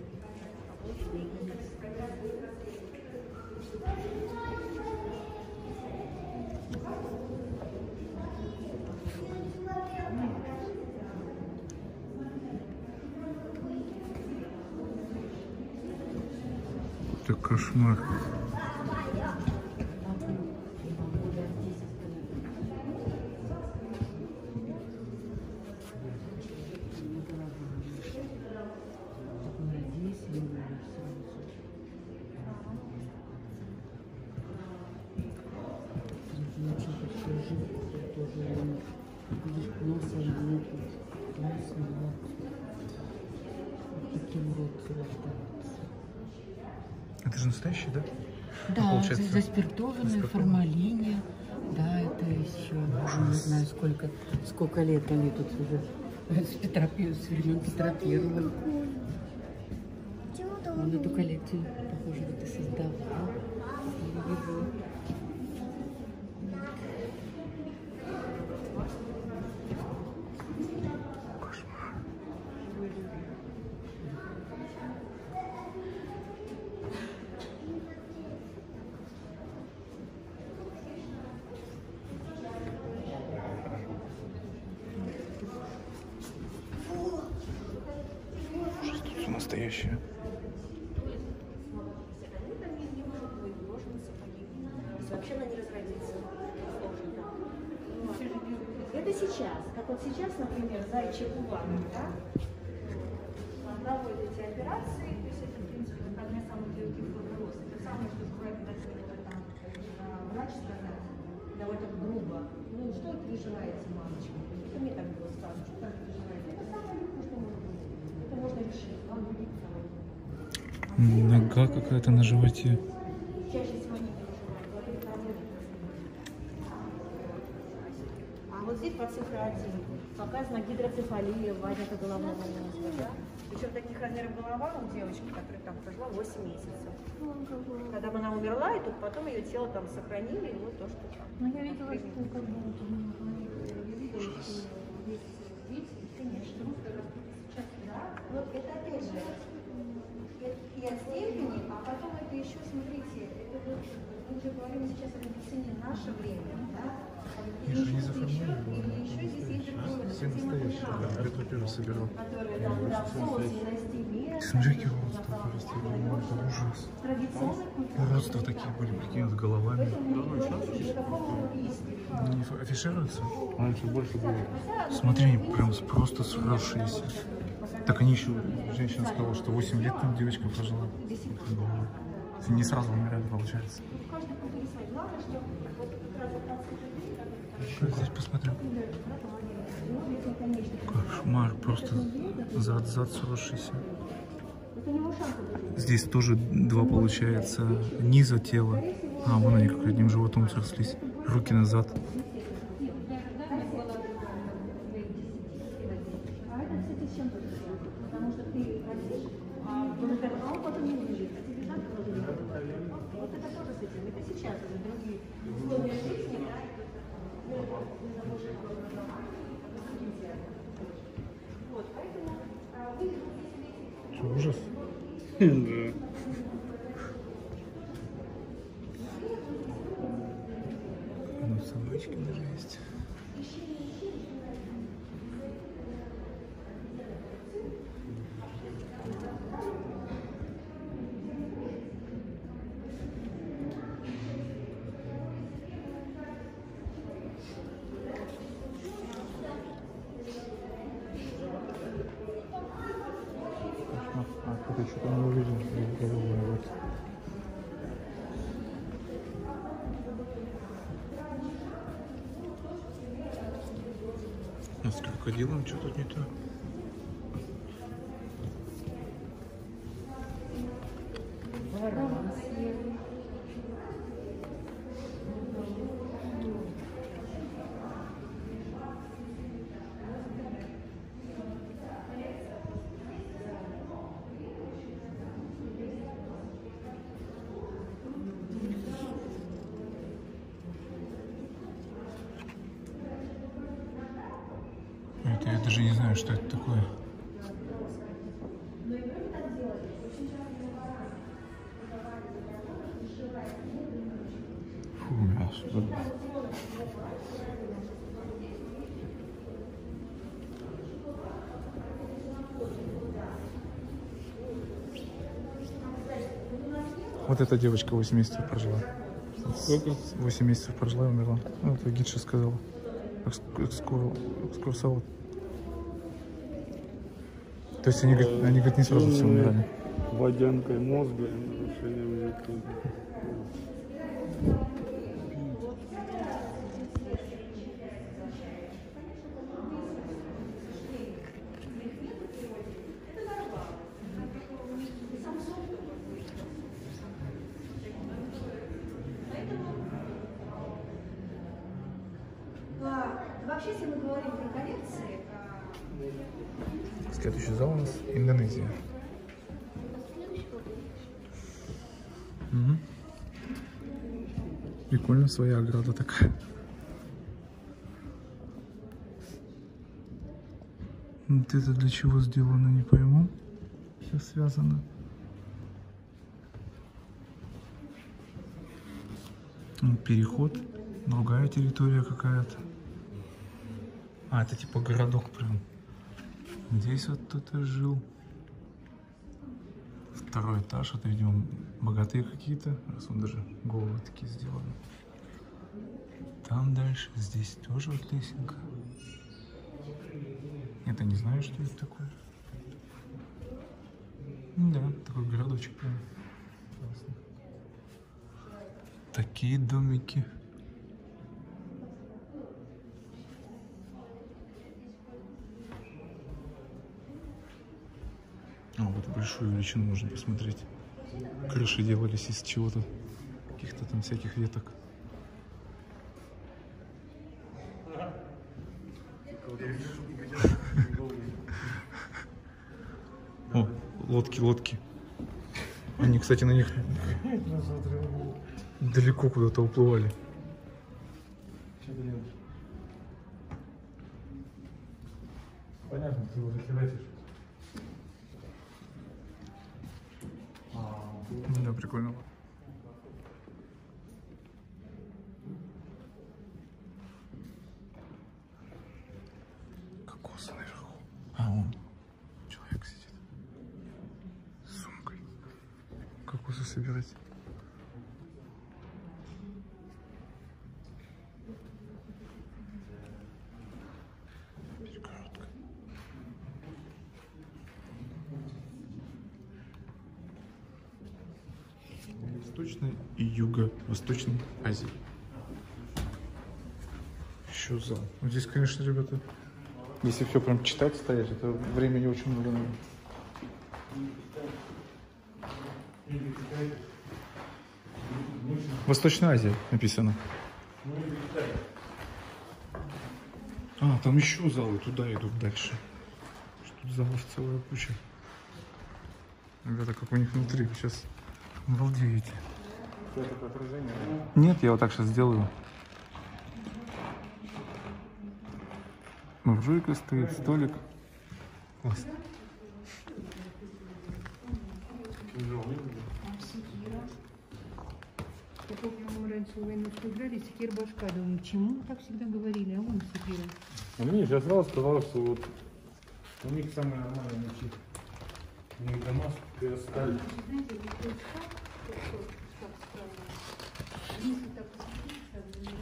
Это кошмар. Это же настоящий, да? Да, получается, заспиртованное, заспиртованное. формалине. Да, это еще, не знаю, сколько, сколько лет они тут уже с, Петра, с времен Петра Первого. Чего там Он эту коллекцию, похоже, вот и создал. Да? Я вижу. Настоящая. Вообще она не разродится. Это сейчас. Как вот сейчас, например, зайчий кулак, да? Проводят эти операции, то есть это, в принципе, одна из самых легких форм роста. Это самое, что бывает, когда там врач сказал, довольно грубо. Ну, что вы переживаете, мамочка? Это мне так было сказано, что вы переживаете? Это самое легкое, что может быть. Это можно решить. Нога какая-то на животе. Чаще всего не переживают. А вот здесь по цифре один показана гидроцефалия, вадика головного мозга. Да? Причем таких размеров голова у девочки, которая там прожила восемь месяцев. Когда она умерла, и тут потом ее тело там сохранили, и вот то, что там. Ну я видела, что как бы вот у меня конечно. Сейчас, да. Вот это опять же. И от степени, а потом это еще, смотрите, это вот, мы уже говорим сейчас о медицине в наше время, да? Я же не заформировала. Или еще здесь есть другое, Все настоящие, да, это первый собирал. которые там, да, в соусе на стиле. Смотрите, уродство просто, это ужас. Уродства такие были, прикинь, с головами. Не афишируются? Раньше больше было. Смотри, прям просто сросшиеся. Так они еще, женщина сказала, что восемь лет там девочка прожила. Не сразу умирали, получается. Здесь посмотрим. Кошмар, просто зад-зад сросшийся. Здесь тоже два, получается, низа тела. А, вон они как одним животом срослись. Руки назад. Что, ужас? Да. Ну, собачки даже есть. А, кто-то что-то не увидел. Голову, вот. А с крокодилом что тут не то? Это я даже не знаю, что это такое. Фу, мясо. Вот эта девочка восемь месяцев прожила. Сколько? восемь месяцев прожила и умерла. Ну, это гидша сказала. Экскур... Экскурсовод. То есть они, говорят, они говорят, не сразу все умирали. Водянкой мозга и нарушением ютуба. Вообще, если мы говорим про коллекции, Следующий зал у нас Индонезия. следующий Угу. Прикольно, своя ограда такая. Вот это для чего сделано, не пойму. Все связано. Переход. Другая территория какая-то. А, это типа городок прям. Здесь вот кто-то жил. Второй этаж. Это, видимо, богатые какие-то. Раз он даже головы такие сделаны. Там дальше. Здесь тоже вот лесенка. Это не знаю, что это такое. Да, такой городочек прям. Классно. Такие домики. А, вот большую величину можно посмотреть. Крыши делались из чего-то. Каких-то там всяких веток. О, лодки, лодки. Они, кстати, на них далеко куда-то уплывали. Что ты делаешь? Понятно, ты его захерачишь. Да, прикольно. Кокосы наверху. А, он. Человек сидит. С сумкой. Кокосы собирать. Перегородка. Восточной и Юго-Восточной Азии. Еще зал. Вот здесь, конечно, ребята, если все прям читать, стоять, это времени очень много надо. Восточная Азия написано. А, там еще залы, туда идут дальше. Тут залов целая куча. Ребята, как у них внутри, сейчас обалдеете. Это такое отражение? Нет, я вот так сейчас сделаю. Буржуйка стоит, столик. Классно. Я помню, мы раньше в войну играли, секир башка. Думаю, чему так всегда говорили, а он секира. Ну, видишь, я сразу сказал, что вот у них самые нормальные мечи. У них дамасская сталь. Знаете, вот этот шкаф, вот шкаф справа, если так посмотреть,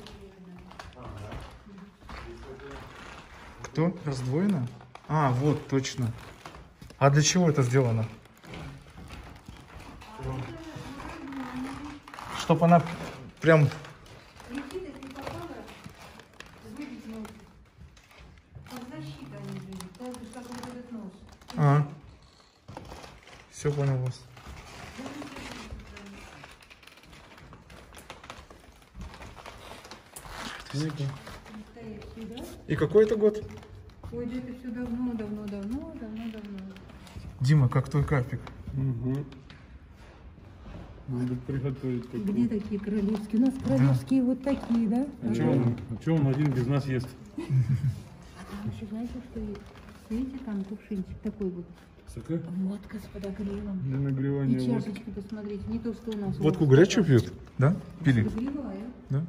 Кто? Раздвоено? А, вот, точно. А для чего это сделано? Чтоб она прям... Никита, если попала, выбить нос. Как защита они были, так же, как вот этот нос. А, все понял вас. Настоящий, да? И какой это год? Ой, да это все давно, давно, давно, давно, давно. Дима, как твой карпик? Угу. Надо приготовить такой. Где такие королевские? У нас королевские вот такие, да? А что он, а чё он один без нас ест? А там еще знаете, что есть? Видите, там кувшинчик такой вот. Сока? Водка с подогревом. Для И нагревания водки. чашечки, посмотрите, не то, что у нас. Водку горячую пьют? Да? Пили? Подогреваю. Да?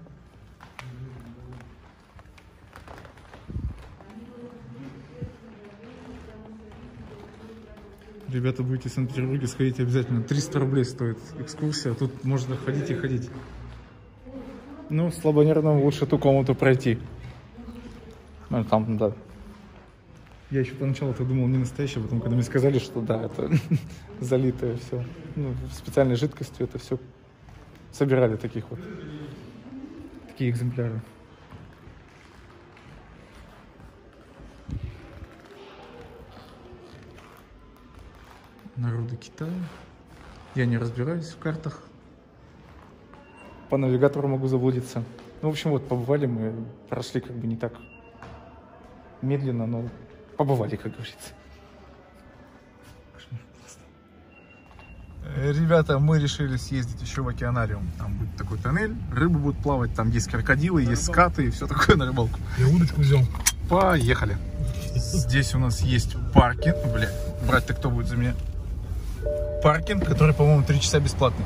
Ребята, будете в Санкт-Петербурге, сходите обязательно. триста рублей стоит экскурсия. Тут можно ходить и ходить. Ну, слабонервным лучше ту комнату пройти. Ну, там, да. Я еще поначалу-то думал не настоящее, потом, когда мне сказали, что да, это залитое все. Ну, специальной жидкостью это все собирали таких вот. Такие экземпляры. Народы Китая. Я не разбираюсь в картах. По навигатору могу заблудиться. Ну, в общем, вот побывали мы, прошли как бы не так медленно, но побывали, как говорится. Ребята, мы решили съездить еще в океанариум. Там будет такой тоннель, рыбы будут плавать, там есть крокодилы, есть скаты и все такое на рыбалку. Я удочку взял. Поехали. Здесь у нас есть паркинг. Бля, брать-то кто будет за меня? Паркинг, который, по-моему, три часа бесплатный.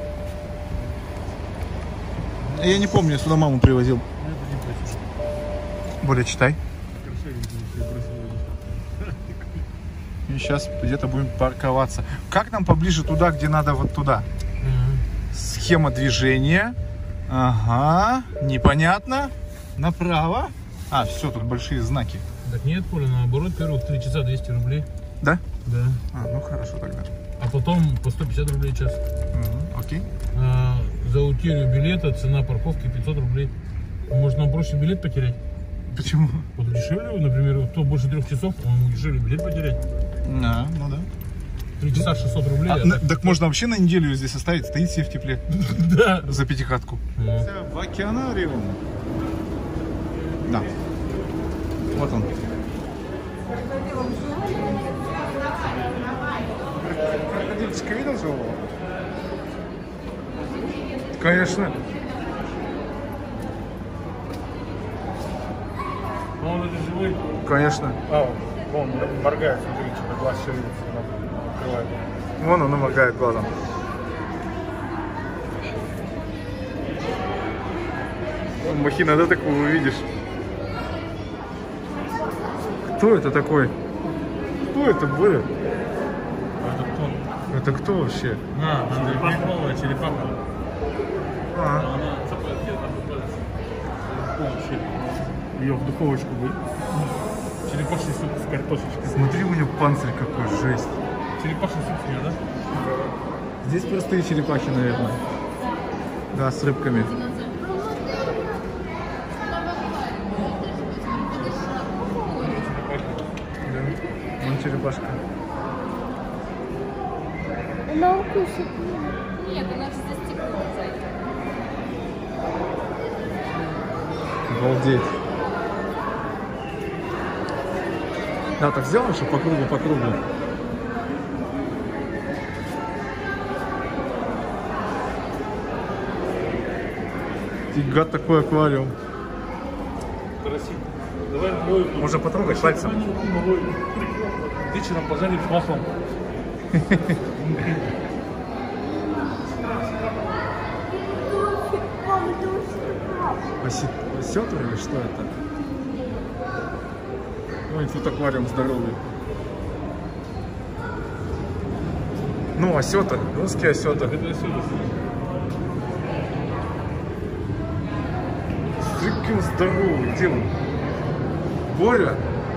Я не помню, я сюда маму привозил. Более читай. И сейчас где-то будем парковаться. Как нам поближе туда, где надо вот туда? Mm-hmm. Схема движения. Ага, непонятно. Направо. А, все, тут большие знаки. Так нет, Коля, наоборот, первых три часа двести рублей. Да? Да. А, ну хорошо тогда. А потом по сто пятьдесят рублей час. Угу, окей. А, за утерю билета цена парковки пятьсот рублей. Может, нам проще билет потерять? Почему? Вот дешевле, например, кто больше трех часов, ему дешевле билет потерять. А, ну да. Три часа шестьсот рублей. А, а на, так... так можно вообще на неделю здесь оставить, стоит себе в тепле. Да. За пятихатку. В океанариум. Да. Вот он. Крокодильчика видел живого? Конечно. Он это живой? Конечно. А, он моргает, смотри, что-то глаз шевелится, открывает. Вон он моргает глазом. Махина, да, такого увидишь? Кто это такой? Кто это, Боря? Это кто? Это кто вообще? На, надо попробовать черепаха. А, Она ее в духовочку бы. Черепаший суп с картошечкой. смотри, у него панцирь какой, жесть. Черепаший суп с нее, да? Здесь простые черепахи, наверное. Да, с рыбками. Да, вон черепашка. Она укусит. Нет, она же за стеклом, зайка. Обалдеть. Да, так сделаем, что по кругу, по кругу. Фига такой аквариум. Красиво. Давай мой. Можно потрогать пальцем. Вечером пожарим с маслом. Осетр или что это? Ой, тут аквариум здоровый. Ну, осетр, русский осетр. Это отсюда. Какой он здоровый, где он? Боря?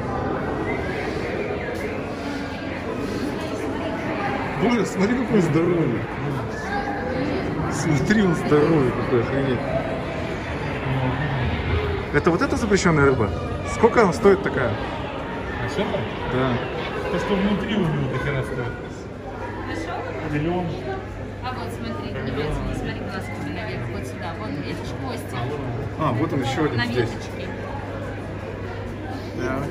Боря, смотри, какой он здоровый. Смотри, он здоровый какой, охренеть. Это вот эта запрещенная рыба? Сколько она стоит такая? Осетр? Да. То, что внутри у него до хера стоит. Миллион. А вот смотри, внимательно, смотри глазками наверх, вот сюда, вон, это ж кости А, вот он еще один на здесь. веточке. Да.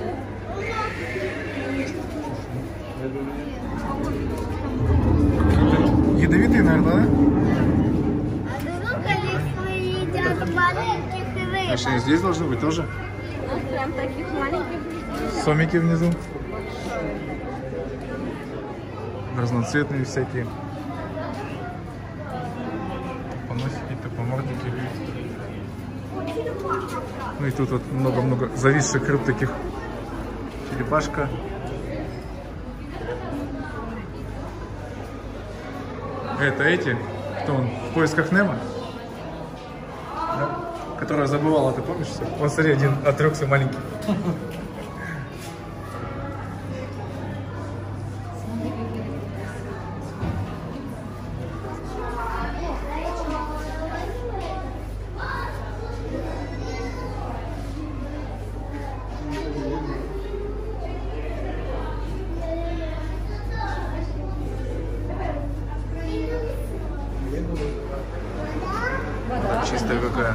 Ядовитые, наверное, да? Едят маленьких рыб. Значит, они здесь должны быть тоже. Ну, прям таких маленьких. Сомики внизу. Разноцветные всякие. Поносики, топомордики. Ну и тут вот много-много зависших рыб таких. Черепашка. Это эти, кто он, в поисках Немо? Да? Которая забывала, ты помнишь? Вот смотри, один отрекся маленький. Чистая какая.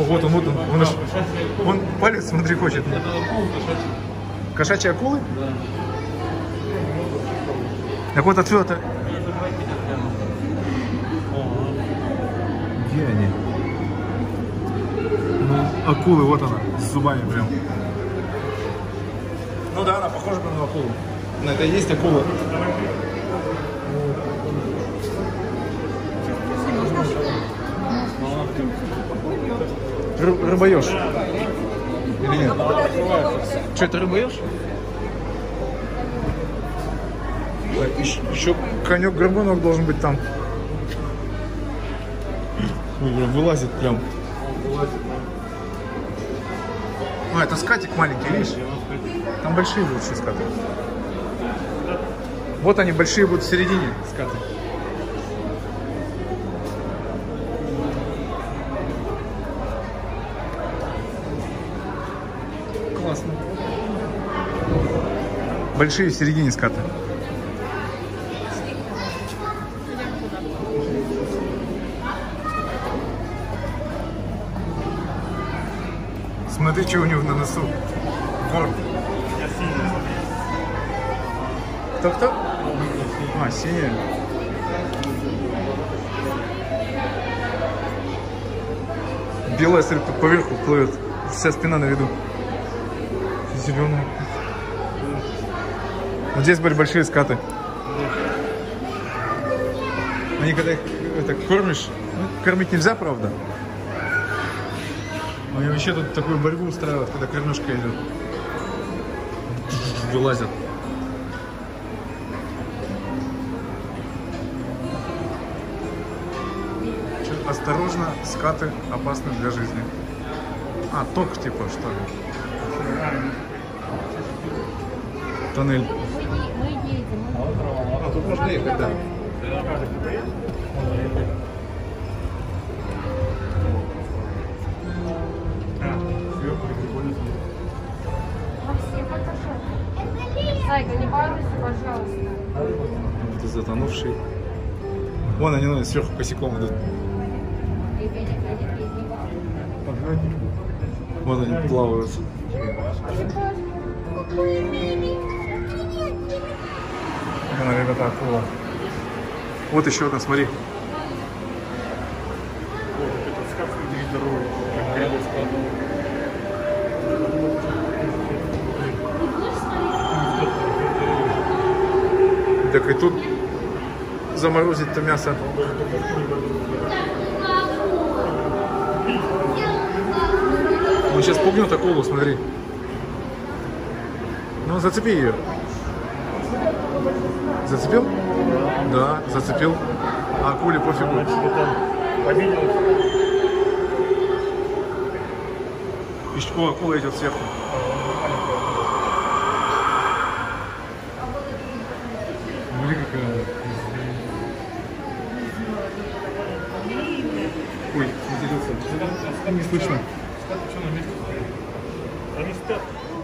О, вот он, вот он. Он, аж- он палец, смотри, хочет. Кошачьи акулы? Да. Так вот отсюда-то. Где они? Ну, акулы, вот она, с зубами прям. Ну да, она похожа прям на акулу. На это и есть акула. Ры- рыбоеж. Или нет? Что, это рыбоеж? Так, еще, еще конек-горбунок должен быть там. Ой, вылазит прям. А, это скатик маленький, видишь? Там большие будут еще скаты. Вот они, большие будут в середине скаты. Классно. Большие в середине скаты. Смотри, что у него на носу. Корм. Кто-кто? А, синяя. Белая, смотри, поверху плывет. Вся спина на виду. Зеленая. Вот здесь были большие скаты. Они когда их это, кормишь, ну, кормить нельзя, правда. Они вообще тут такую борьбу устраивают, когда кормежка идет. Вылазят. Чё, осторожно, скаты опасны для жизни. А, ток типа, что ли? Тоннель. А, тут можно ехать, да. Зайка, не балуйся, пожалуйста. Вот и затонувший. Вон они, ну, сверху косяком идут. Вот они плавают. Она, ребята, акула. Вот еще одна, смотри. Этот скат, смотри, здоровый, как грибы складывают. Так и тут заморозить-то мясо. Он сейчас пугнет акулу, смотри. Ну, зацепи ее. Зацепил? Да, зацепил. А акуле пофигу. Ищ- О, акула идет сверху. Смотри, какая. Ой, матерился. Не слышно. Что на месте? Они спят.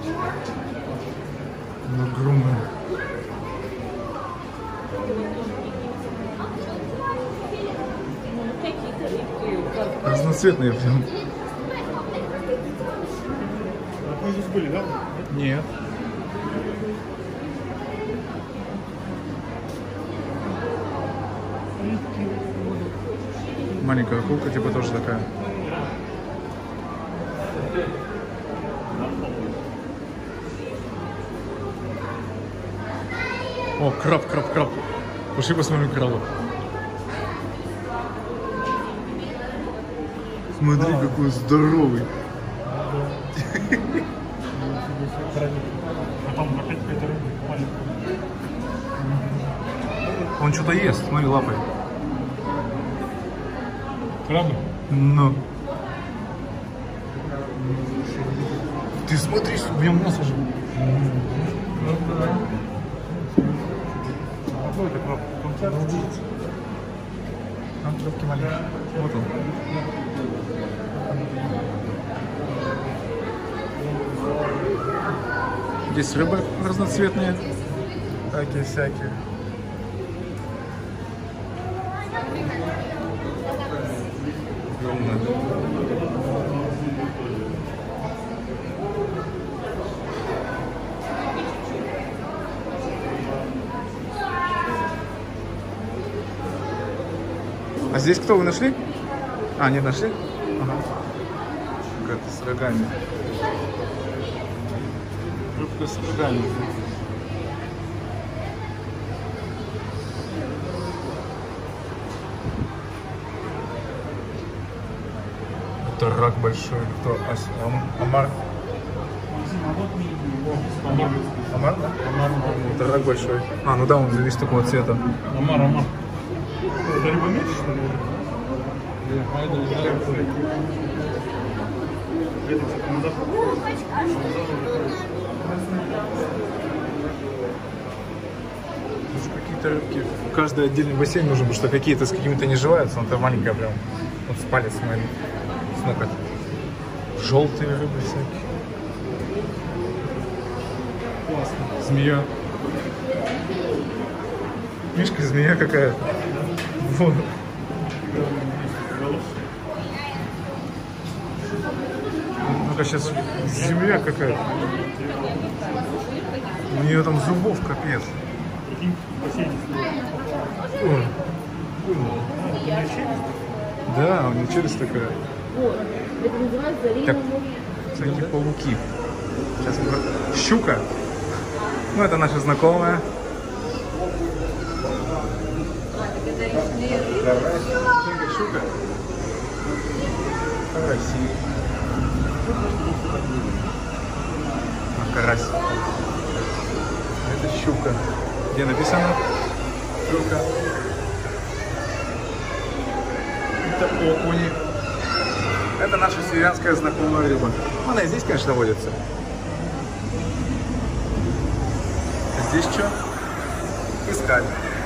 Ну, огромная. Разноцветные прям. Мы здесь были, да? Нет. Маленькая акулка, типа тоже такая. О, краб, краб, краб. Пошли посмотрим краба. Смотри, какой здоровый. Потом опять какая-то рыба маленькая. Он что-то ест, смотри, лапой. Крабы? Ну. Ты смотри, в нем нос уже. Какой это краб? Там трубки маленькие. Вот он. Здесь рыбы разноцветные. Такие всякие. Огромные. А здесь кто, вы нашли? А, не нашли? Ага. Какая-то с рогами. Рыбка с рогами. Это рак большой. Кто? Ас... Ам... Амар? Амар, да? Амар. Это рак большой. А, ну да, он весь такого цвета. Амар, амар. Это рыбомеч, что ли? Какие-то рыбки. Каждый отдельный бассейн нужен, потому что какие-то с какими-то не живаются, но это маленькая прям. Вот с палец моим. С ноготь. Желтые рыбы всякие. Классно. Змея. Мишка, змея какая-то. Вот. Ну-ка, сейчас земля какая-то. У нее там зубов капец. Ой. Да, у нее челюсть такая. Это называется Так, всякие пауки. Сейчас мы... Щука. Ну, это наша знакомая. Щука. Карась. А, карась. Это щука. Где написано? Щука. Это окуни. Это наша северянская знакомая рыба. Она и здесь, конечно, водится. А здесь что? Искать.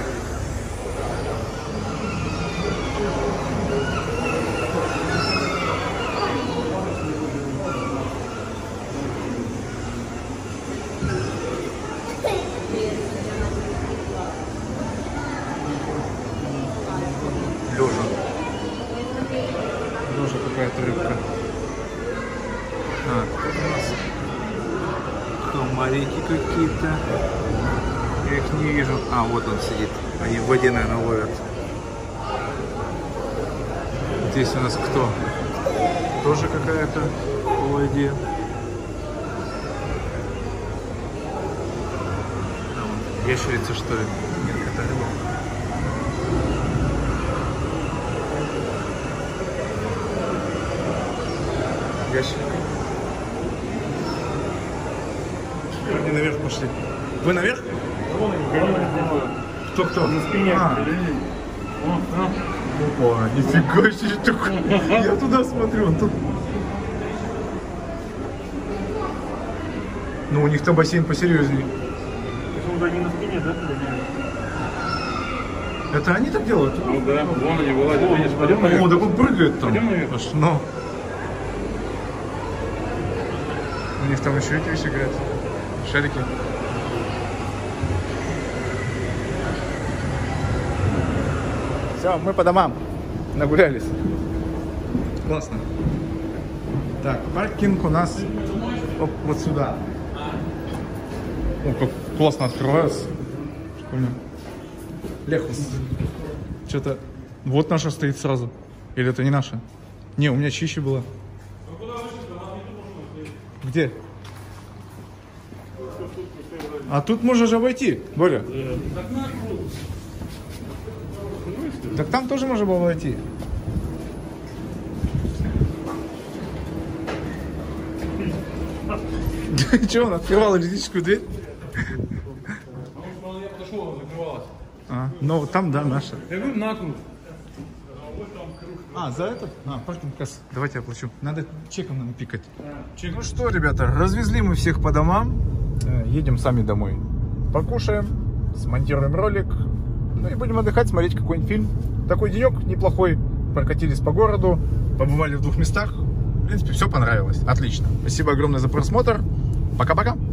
Лёжа. Лёжа какая-то рыбка. А, тут у нас комарики какие-то. Я их не вижу. А, вот он сидит. Они в воде, наверное, ловят. Здесь у нас кто? Тоже какая-то в воде. А, ящерица, что ли? Нет, это рыба. Ящик. Они наверх пошли. Вы наверх? Кто кто? На спине. А. Опа, нифига себе такое. Я туда смотрю, он тут. Ну, у них-то бассейн посерьезнее. Он не на спине, да? Это они так делают? Ну да, вон они вылазят, видишь, пойдем наверх. О, так он прыгает там. Пойдем наверх. Аж, ну. У них там еще эти вещи играют. Шарики. Все, мы по домам. Нагулялись. Классно. Так, паркинг у нас оп, вот сюда. О, как классно открывается. Прикольно. Лехус. Что-то... Вот наша стоит сразу. Или это не наша? Не, у меня чище было. Где? А тут можно же обойти, Боря. Так там тоже можно было войти. Че, он открывал электрическую дверь? Я подошел, она закрывалась. А, ну там, да, наша. Я говорю, на круг. А, за этот? А, паркинг касс. Давайте я оплачу. Надо чеком нам пикать. Чек. Ну что, ребята, развезли мы всех по домам. Едем сами домой. Покушаем, смонтируем ролик. Ну и будем отдыхать, смотреть какой-нибудь фильм. Такой денек неплохой. Прокатились по городу, побывали в двух местах. В принципе, все понравилось. Отлично. Спасибо огромное за просмотр. Пока-пока.